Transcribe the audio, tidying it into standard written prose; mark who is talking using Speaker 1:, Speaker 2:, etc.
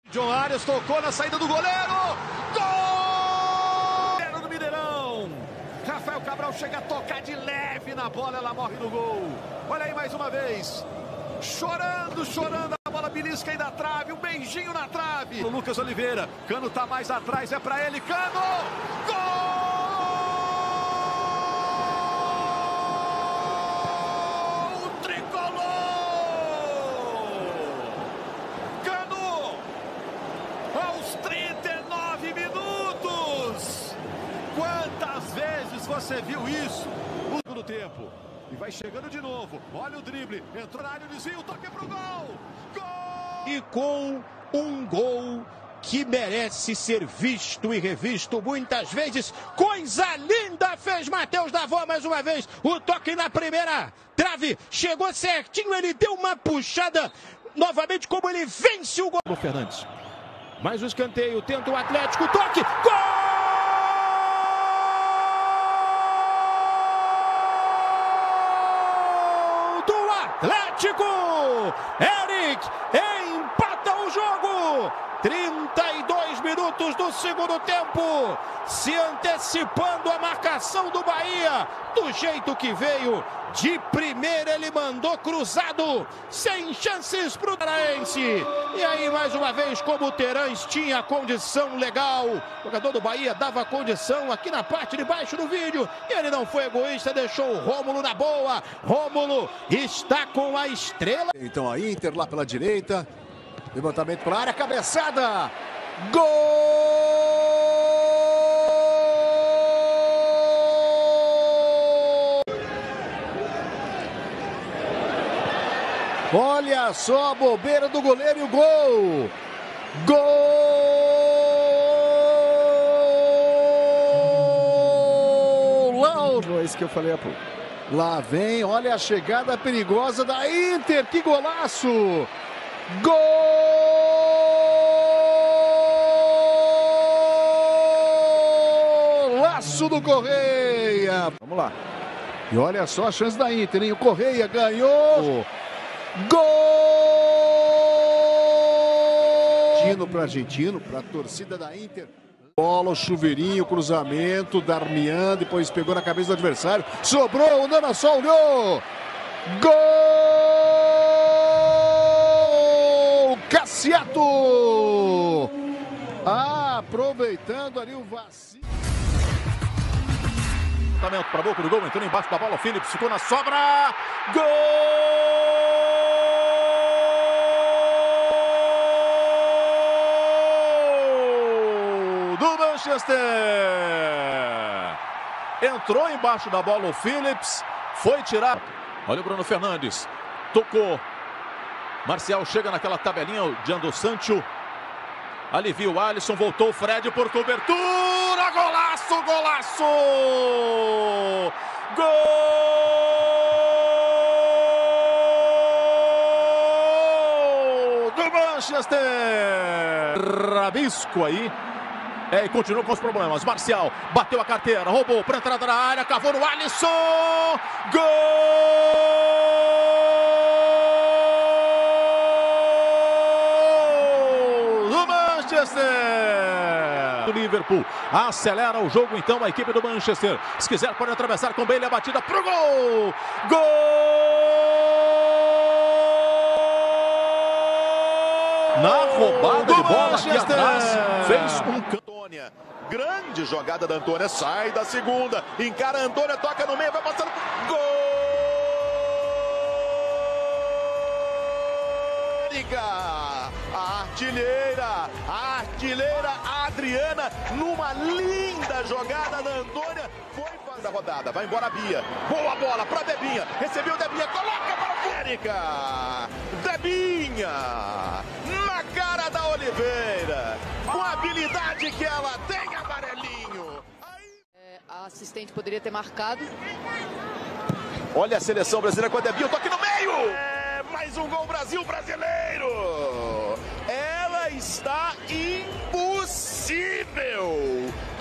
Speaker 1: John Arias tocou na saída do goleiro. Gol! No Mineirão. Rafael Cabral chega a tocar de leve na bola, ela morre no gol. Olha aí mais uma vez. Chorando, a bola belisca aí da trave, um beijinho na trave. O Lucas Oliveira, Cano tá mais atrás, é pra ele, Cano! Gol! Tricolor! Cano! Aos 39 minutos! Quantas vezes você viu isso no tempo? E vai chegando de novo. Olha o drible. Entrou na área, o desvio, toque pro gol. Gol!
Speaker 2: E com um gol que merece ser visto e revisto muitas vezes. Coisa linda fez Matheus Davó mais uma vez. O toque na primeira trave. Chegou certinho, ele deu uma puxada. Novamente como ele vence o gol. O Fernandes. Mais um escanteio. Tenta o Atlético. Toque. Gol! Atlético, Eric empata o jogo, 32 minutos do segundo tempo, se antecipando a marcação do Bahia, do jeito que veio, de primeira ele mandou cruzado, sem chances para o Paraense, e aí mais uma vez como o Terãs tinha condição legal, o jogador do Bahia dava condição aqui na parte de baixo do vídeo, e ele não foi egoísta, deixou o Rômulo na boa, Rômulo está com a estrela.
Speaker 3: Então a Inter lá pela direita, levantamento para a área, cabeçada, gol! Olha só a bobeira do goleiro e o gol! Gol! Lá, é isso que eu falei há pouco. Lá vem, olha a chegada perigosa da Inter, que golaço! Golaço do Correia! Vamos lá. E olha só a chance da Inter, hein? O Correia ganhou! Gol! Para argentino, para a torcida da Inter. Bola, chuveirinho, cruzamento, Darmian, depois pegou na cabeça do adversário. Sobrou, o Nana só olhou. Gol! Cassiato! Aproveitando ali o vacilo.
Speaker 1: Para a boca do gol, entrando embaixo da bola, o Phillips ficou na sobra. Gol! Do Manchester. Entrou embaixo da bola o Phillips, foi tirar. Olha o Bruno Fernandes, tocou. Marcial chega naquela tabelinha, o Jandro Sancho. Alivia o Alisson, voltou o Fred por cobertura. Golaço, golaço! Gol do Manchester! Rabisco aí. E continuou com os problemas. Marcial bateu a carteira, roubou para entrada na área, cavou no Alisson. Gol do Manchester! O Liverpool acelera o jogo então a equipe do Manchester. Se quiser pode atravessar com Bale a batida pro gol. Gol! Na roubada de bola aqui atrás, fez um Antônia, grande jogada da Antônia, sai da segunda, encara a Antônia, toca no meio, vai passando, gol! A artilheira Adriana, numa linda jogada da Antônia, foi da rodada, vai embora a Bia, boa bola para Debinha, recebeu Debinha, coloca para o América, Debinha, na cara da Oliveira, com a habilidade que ela tem, amarelinho.
Speaker 4: A assistente poderia ter marcado.
Speaker 1: Olha a seleção brasileira com a Debinha, toque no meio, mais um gol Brasil brasileiro, ela está impossível.